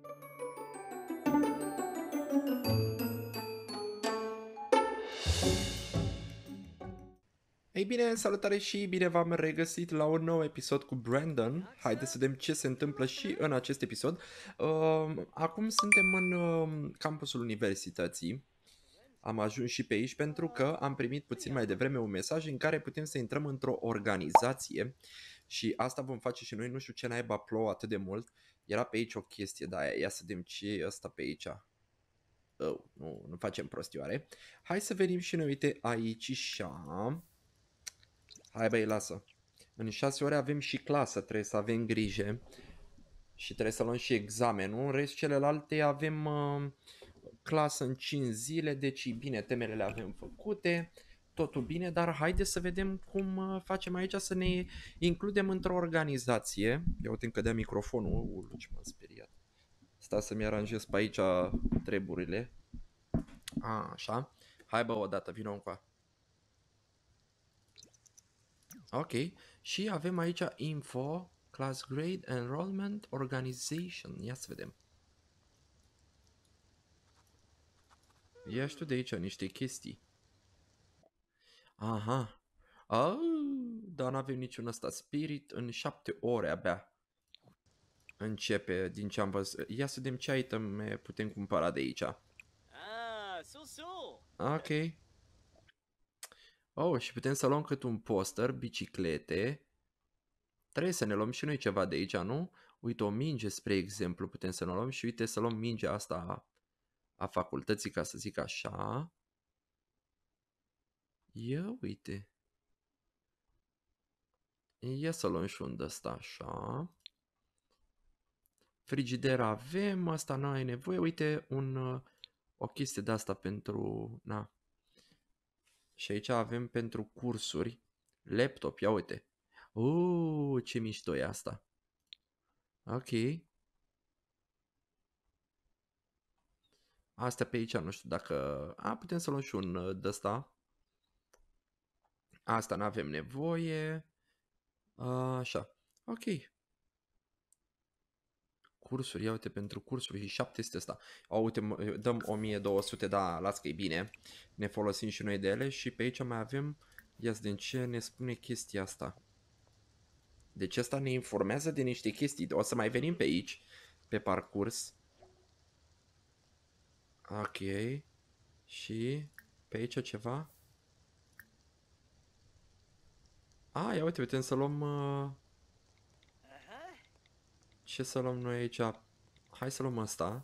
Ei bine, salutare și bine v-am regăsit la un nou episod cu Brandon. Haideți să vedem ce se întâmplă și în acest episod. Acum suntem în campusul universității. Am ajuns și pe aici pentru că am primit puțin mai devreme un mesaj în care putem să intrăm într-o organizație și asta vom face și noi. Nu știu ce naiba plouă atât de mult. Era pe aici o chestie de aia. Ia să vedem ce e ăsta pe aici. Nu facem prostioare. Hai să venim și noi, uite, aici așa. Hai băi, lasă. În 6 ore avem și clasă, trebuie să avem grijă. Și trebuie să luăm și examenul. În rest, celelalte avem clasă în 5 zile. Deci, bine, temele le avem făcute. Totul bine, dar haideți să vedem cum facem aici să ne includem într-o organizație. Ia uite, încă dea microfonul. Ce m-am speriat. Stai să-mi aranjez pe aici treburile. Așa. Hai bă, odată, vină încoa. Ok, și avem aici info, class grade, enrollment, organization. Ia să vedem. Ia știu de aici niște chestii. Aha. Dar n-avem niciun ăsta. Spirit în 7 ore abia începe din ce am văzut. Ia să vedem ce iteme putem cumpăra de aici. Ok. Oh, și putem să luăm cât un poster, biciclete. Trebuie să ne luăm și noi ceva de aici, nu? Uite, o minge, spre exemplu, putem să ne luăm și uite să luăm mingea asta a facultății, ca să zic așa. Ia uite. Ia să luăm și un de-ăsta așa. Frigider avem, asta nu ai nevoie. Uite, o chestie de asta pentru... Na. Și aici avem pentru cursuri. Laptop, ia uite. Ce mișto e asta. Ok. Asta pe aici, nu știu dacă... putem să luăm și un de-ăsta. Asta nu avem nevoie. Așa. Ok. Cursuri, ia uite, pentru cursuri și 700 ăsta. Uite, dăm 1200, da, las că e bine. Ne folosim și noi de ele și pe aici mai avem, ia din ce ne spune chestia asta. Deci asta ne informează de niște chestii. O să mai venim pe aici, pe parcurs. Ok. Și pe aici ceva. Ia uite, putem să luăm... Ce să luăm noi aici? Hai să luăm asta.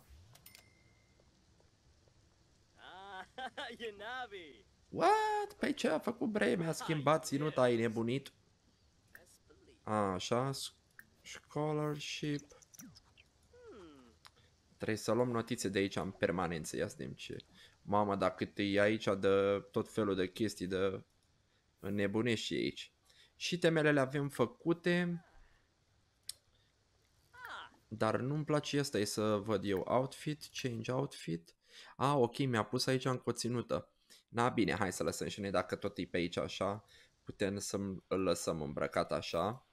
What? Păi ce a făcut Bre? Mi-a schimbat ținuta, ai nebunit? Așa, scholarship. Trebuie să luăm notițe de aici în permanență, ia să vedem ce. Mama, dacă e aici de tot felul de chestii, de nebunești și aici. Și temele le avem făcute. Dar nu-mi place asta, e să văd eu. Outfit, change outfit. Ok, mi-a pus aici în coținută. Bine, hai să lăsăm și noi, dacă tot e pe aici așa, putem să-l lăsăm îmbrăcat așa.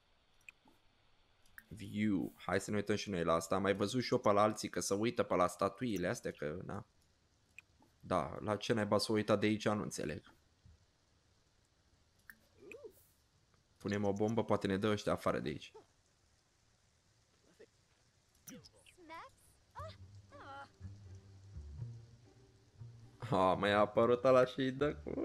View, hai să ne uităm și noi la asta. Am mai văzut și eu pe la alții că se uită pe la statuile astea, că na. Da, la ce naiba s-o uita de aici, nu înțeleg. Punem o bombă, poate ne dă ăștia afară de aici. Mai a apărut ăla și îi dă cu...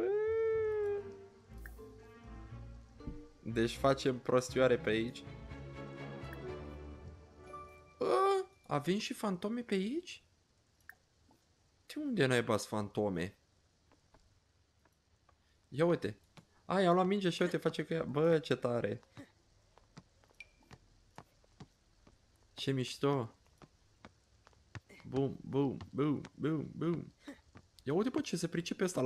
Deci facem prostioare pe aici. Avem și fantome pe aici? De unde naiba-s fantome? Ia uite. I-am luat minge și uite, face că ea... Bă, ce tare. Ce mișto. Boom, boom, boom, boom, boom. Ia uite, bă, ce se pricepe asta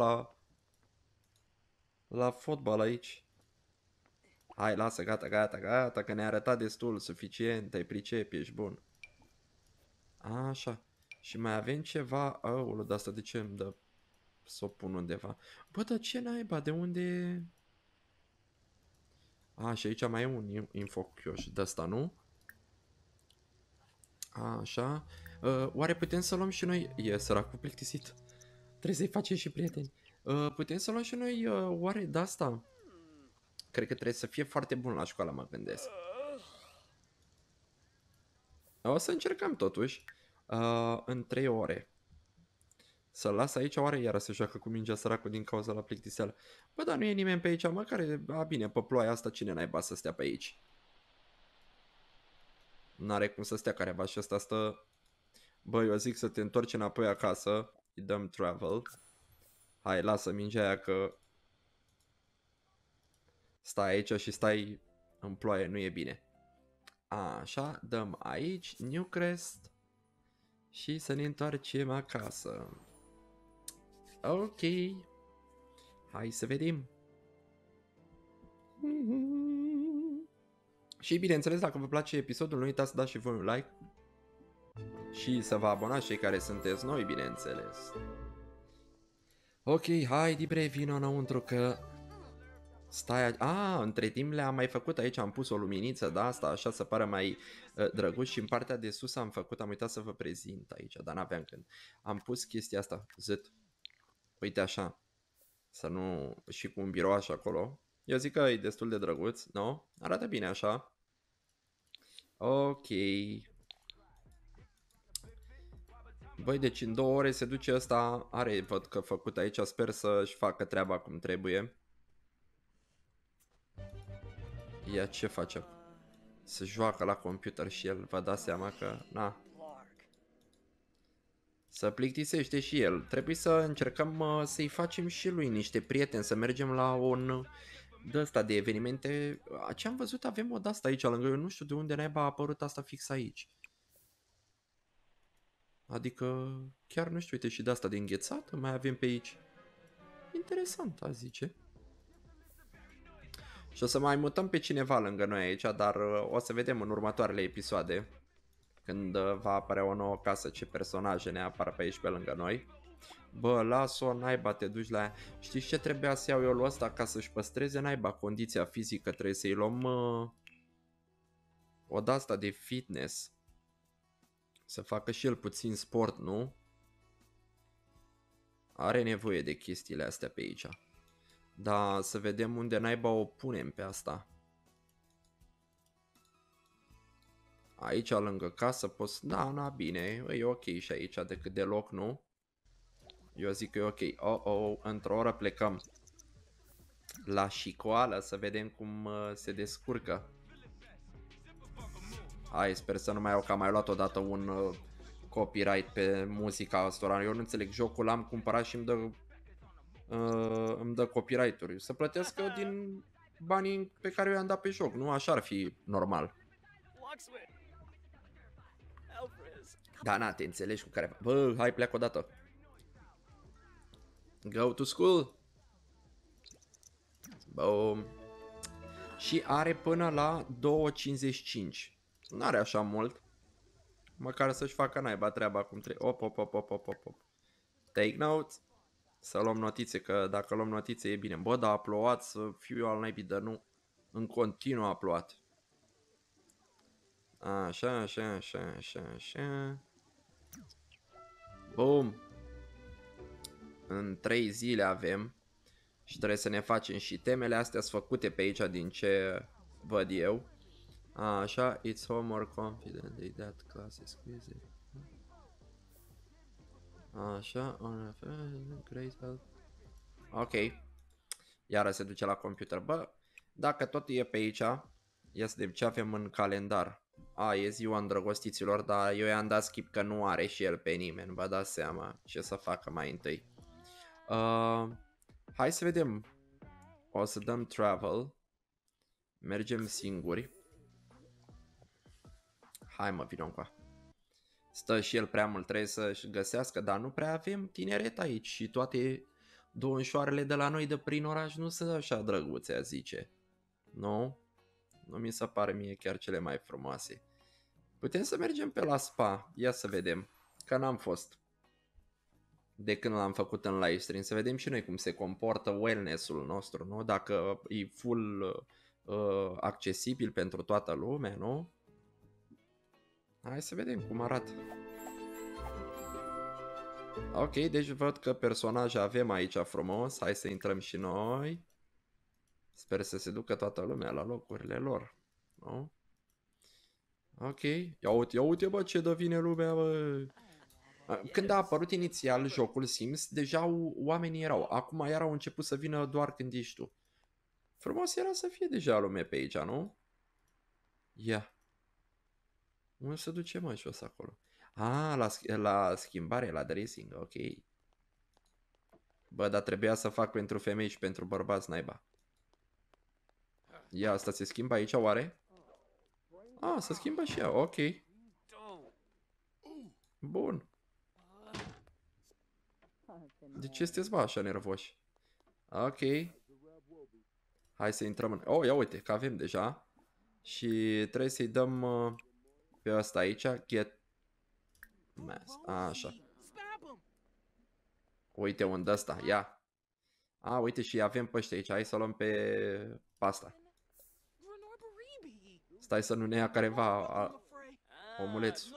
la fotbal aici. Hai, lasă, gata, gata, gata, că ne-a arătat destul, suficient, te pricepi, ești bun. Așa. Și mai avem ceva... Aoleu, de asta de ce îmi dă să o pun undeva? Bă, dar ce naiba, de unde... Și aici mai e un infochioș de asta, nu? Așa. Oare putem să luăm și noi... E săracul plictisit. Trebuie să-i facem și prieteni. Putem să luăm și noi oare de asta? Cred că trebuie să fie foarte bun la școală, mă gândesc. O să încercăm totuși. În 3 ore. Să-l las aici oare iară să joacă cu mingea săracul din cauza la plictiseală. Bă, dar nu e nimeni pe aici, măcar, bine, pe ploaia asta cine naiba să stea pe aici? N-are cum să stea careva și ăsta stă... Bă, eu zic să te întorci înapoi acasă. Îi dăm travel. Hai, lasă mingea aia că... Stai aici și stai în ploaie, nu e bine. Așa, dăm aici, Newcrest. Și să ne întoarcem acasă. Ok. Hai să vedem. Și bineînțeles, dacă vă place episodul, nu uitați să dați și voi un like. Și să vă abonați cei care sunteți noi, bineînțeles. Ok, hai, bre, vino înăuntru că... Stai, între timp le-am mai făcut aici, am pus o luminiță de asta, așa să pară mai drăguț și în partea de sus am uitat să vă prezint aici, dar n-aveam când. Am pus chestia asta, zât, uite așa, să nu, și cu un birouaș acolo. Eu zic că e destul de drăguț, nu? Arată bine așa. Ok. Băi, deci în 2 ore se duce ăsta, văd că făcut aici, sper să-și facă treaba cum trebuie. Ia ce face? Se joacă la computer și el, vă dați seama că, na. Să plictisește și el. Trebuie să încercăm să-i facem și lui niște prieteni, să mergem la un de-ăsta de evenimente. Ce am văzut, avem o de-asta aici lângă, eu nu știu de unde naiba a apărut asta fix aici. Adică, chiar nu știu, uite și de-asta de înghețată mai avem pe aici. Interesant, a zice. Și o să mai mutăm pe cineva lângă noi aici, dar o să vedem în următoarele episoade. Când va apărea o nouă casă, ce personaje ne apar pe aici pe lângă noi. Bă, las-o, naiba, te duci la ea. Știți ce trebuia să iau eu lui ăsta ca să-și păstreze naiba condiția fizică? Trebuie să-i luăm o de-asta de fitness. Să facă și el puțin sport, nu? Are nevoie de chestiile astea pe aici. Dar să vedem unde naiba o punem pe asta. Aici lângă casă poți... Da, bine, e ok și aici decât de loc, nu? Eu zic că e ok. Într-o oră plecăm la școală să vedem cum se descurcă. Hai, sper să nu mai iau, că am mai luat odată un copyright pe muzica asta. Eu nu înțeleg, jocul l-am cumpărat și îmi dă copyright-uri. Să plătească din banii pe care eu i-am dat pe joc, nu? Așa ar fi normal. Da, na, te înțelegi cu care... Bă, hai, pleacă odată. Go to school. Boom. Și are până la 2.55. N-are așa mult. Măcar să-și facă naiba treaba cum trebuie. Op. Take notes. Să luăm notițe, că dacă luăm notițe e bine. Bă, dar a plouat, să fiu eu al naibii, dar nu. În continuu a plouat. Așa. Bum. În 3 zile avem. Și trebuie să ne facem și temele astea sunt făcute pe aici din ce văd eu. Așa, it's home more confident, that class is squeezed. Așa, great help. Ok. Iară se duce la computer. Bă, dacă tot e pe aici, ia să vedem ce avem în calendar. E ziua îndrăgostiților, dar eu i-am dat skip că nu are și el pe nimeni. Vă dați seama ce să facă mai întâi. Hai să vedem. O să dăm travel. Mergem singuri. Hai mă, vino încoa. Stă și el prea mult, trebuie să-și găsească, dar nu prea avem tineret aici și toate domnișoarele de la noi de prin oraș nu sunt așa drăguțe, a zice. Nu? Nu mi se pare mie chiar cele mai frumoase. Putem să mergem pe la spa, ia să vedem, că n-am fost. De când l-am făcut în livestream, să vedem și noi cum se comportă wellness-ul nostru, nu? Dacă e full accesibil pentru toată lumea, nu? Hai să vedem cum arată. Ok, deci văd că personaje avem aici frumos. Hai să intrăm și noi. Sper să se ducă toată lumea la locurile lor. Nu? Ok. Ia uite, bă, ce devine lumea, bă. Când a apărut inițial jocul Sims, deja oamenii erau. Acum iar au început să vină doar când ești tu. Frumos era să fie deja lume pe aici, nu? Ia. Unde se duce, mă, jos acolo? Ah, la schimbare, la dressing, ok. Bă, dar trebuia să fac pentru femei și pentru bărbați, naiba. Ia, asta se schimbă aici, oare? Ah, se schimbă și ea, ok. Bun. De ce sunteți, bă, așa nervoși? Ok. Hai să intrăm în... Oh, ia uite, că avem deja. Și trebuie să-i dăm pe ăsta aici, get mass. Așa. Uite unde ăsta, ia. A, uite și avem pe ăștia aici, hai să luăm pe pasta. Stai să nu ne ia careva omulețul.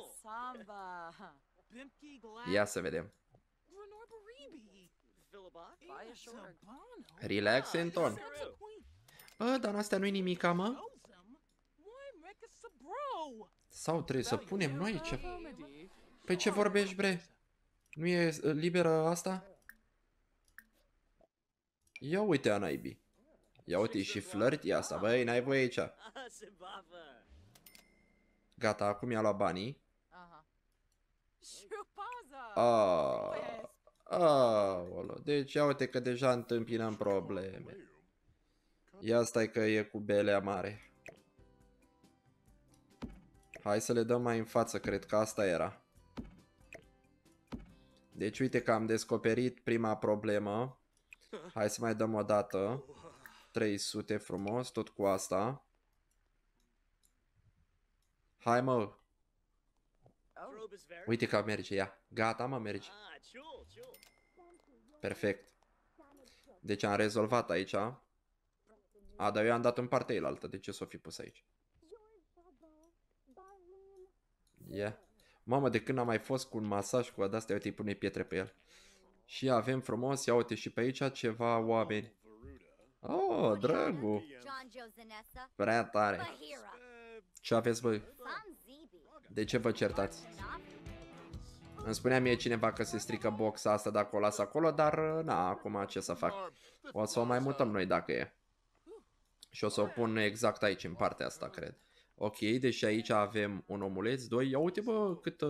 Ia să vedem. Relax, Anton. Bă, dar astea nu-i nimica, mă? Sau trebuie să punem noi ce... Păi ce vorbești, bre? Nu e liberă asta? Ia uite, Anaibi. Ia uite, și flirty asta, băi, n-ai voie aici. Gata, acum i-a luat banii. Aolo, deci ia uite că deja întâmpinăm probleme. Ia stai că e cu belea mare. Hai să le dăm mai în față, cred că asta era. Deci uite că am descoperit prima problemă. Hai să mai dăm o dată. 300 frumos, tot cu asta. Hai, mă. Uite că merge, ia. Gata, mă, merge. Perfect. Deci am rezolvat aici. A, dar eu am dat în partea elaltă. De ce s-o fi pus aici? Yeah. Mamă, de când am mai fost cu un masaj cu de-astea, uite, îi pune pietre pe el. Și avem frumos, ia uite și pe aici ceva oameni. Oh, drăgu. Prea tare. Ce aveți, băi? De ce vă certați? Îmi spunea mie cineva că se strică boxa asta dacă o las acolo, dar na, acum ce să fac? O să o mai mutăm noi dacă e. Și o să o pun exact aici, în partea asta, cred. Ok, deci aici avem un omuleț, doi. Ia uite, bă, cât...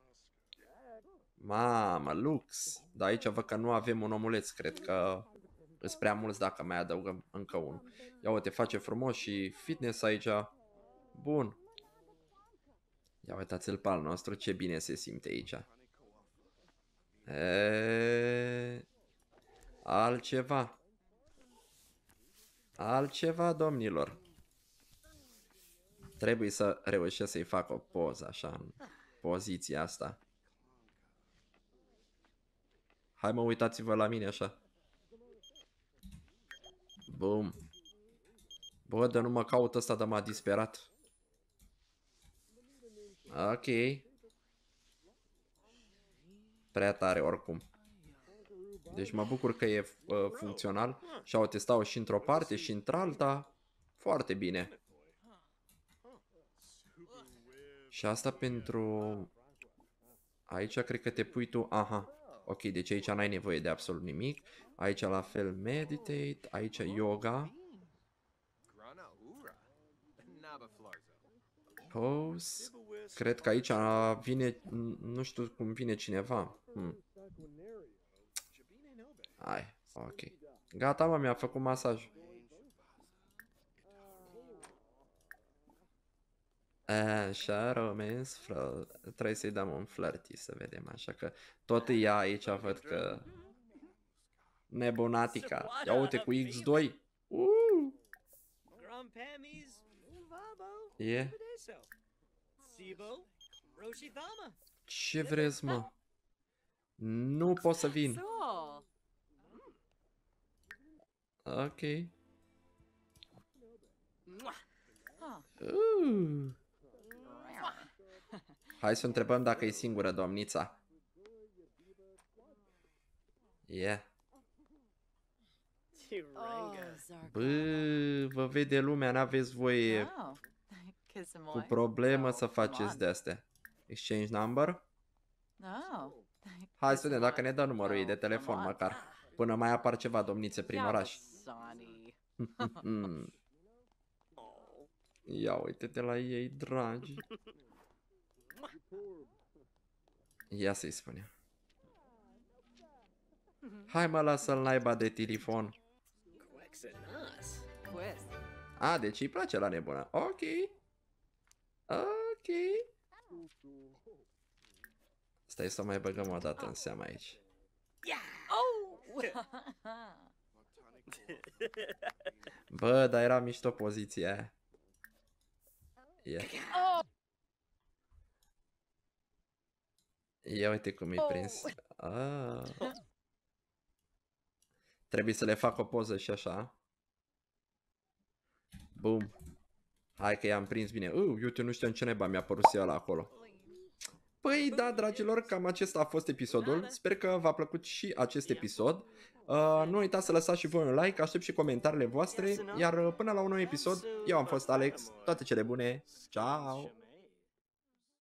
Mamă, lux. Dar aici văd că nu avem un omuleț, cred că sunt prea mulți dacă mai adăugăm încă unul. Ia uite, face frumos și fitness aici. Bun. Ia uitați-l pe al nostru, ce bine se simte aici. Altceva. Altceva, domnilor. Trebuie să reușesc să-i fac o poză așa, în poziția asta. Hai, mă, uitați-vă la mine așa. Bum. Bă, de nu mă caut ăsta, de m-a disperat. Ok. Prea tare oricum. Deci mă bucur că e funcțional. Și au testat și într-o parte și într-alta. Foarte bine. Și asta pentru... Aici cred că te pui tu... Aha. Ok, deci aici n-ai nevoie de absolut nimic. Aici la fel meditate. Aici yoga. Pose. Cred că aici vine... Nu știu cum vine cineva. Hai, ok. Gata, mă, mi-a făcut masaj. Așa, romance, trebuie să-i dăm un flirty să vedem, așa că tot ea aici văd că nebunatica. Ia uite cu X2. E? Ce vreți, mă? Nu pot să vin. Ok. Hai să întrebăm dacă e singură domnița. Yeah. Bă, vă vede lumea, n-aveți voie cu problemă să faceți de-astea. Exchange number? Hai să vedem dacă ne dă numărul ei de telefon măcar. Până mai apar ceva domnițe prin oraș. Ia uite-te la ei, dragi. Ia să-i spunem. Hai mă, lasă-l naiba de telefon. A, deci îi place la nebună. Ok. Ok. Stai să mai băgăm o dată în seamă aici. Bă, dar era mișto poziția aia. Yeah. Ia uite cum e prins. Trebuie să le fac o poză și așa. Boom. Hai că i-am prins bine. Uite, nu știam ce neba mi-a părut ăla acolo. Păi da, dragilor, cam acesta a fost episodul. Sper că v-a plăcut și acest episod. Nu uitați să lăsați și voi un like, aștept și comentariile voastre. Iar până la un nou episod, eu am fost Alex. Toate cele bune. Ciao!